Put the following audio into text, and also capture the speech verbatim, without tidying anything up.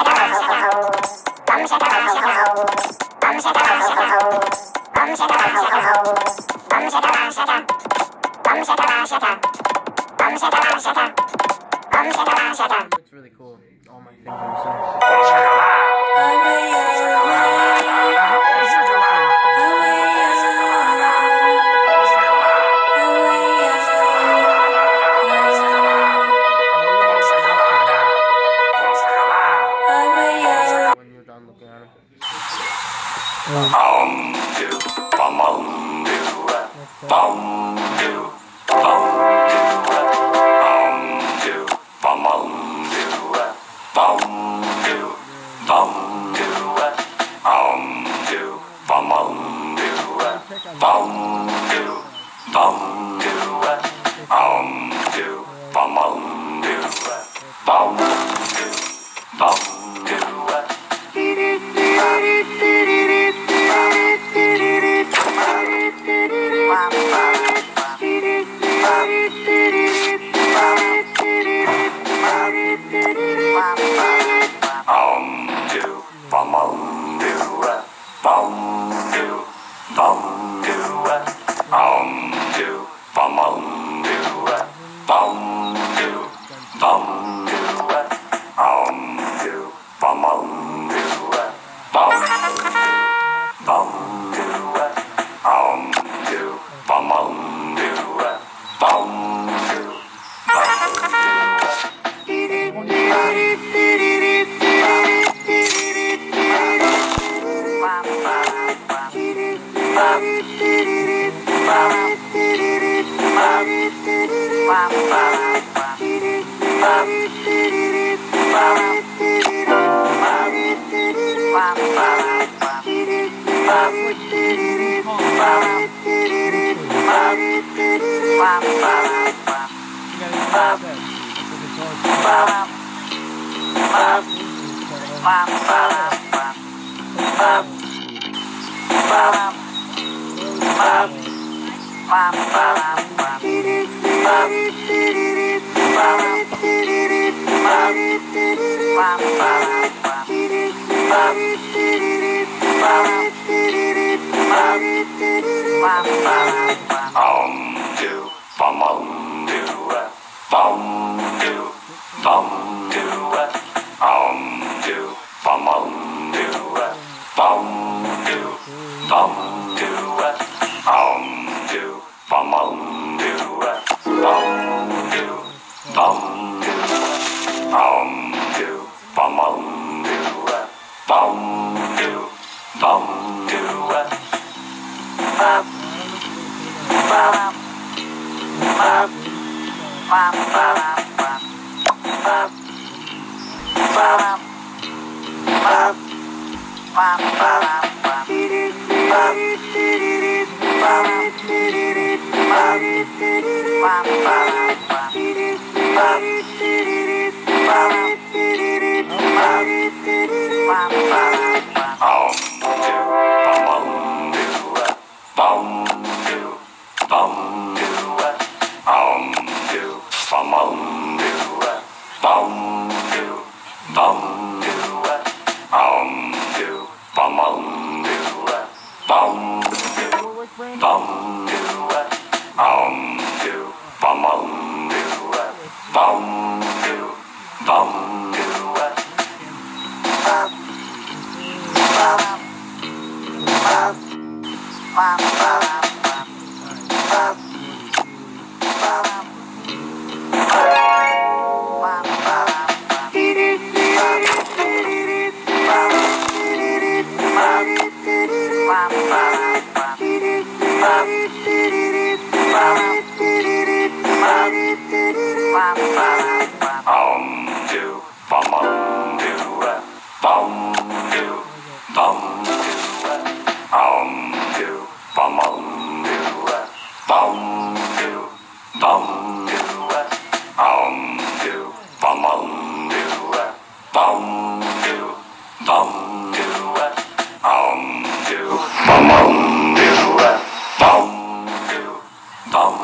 Looks really cool. All my fingers and when you're done looking at them. Um, do, bum, um, do, bum, do, bum, do, um, do, bum, um, do, bum, do, bum, do, um, do, bum, um, do, bum, do, bum, do, um, do, bum, um, do, bum, do, bum, do. Um, do, bum, um, do, bum, do, bum, do, um, do, bum, um, do, bum, do, bum, do, um, do, bum, um, do, bum, bum, do, um, do, bum, um, do, bum, do, Um, do, bum, um, do, bum, do, bum, do, um, do, bum, um, do, bum, do, bum, do, um, do, bum, um, do, bum, do, bum, do, um, do, bum, um, do, bum, do, bum, do, bum, bum, bum, bum, bum, bum, bum, bum,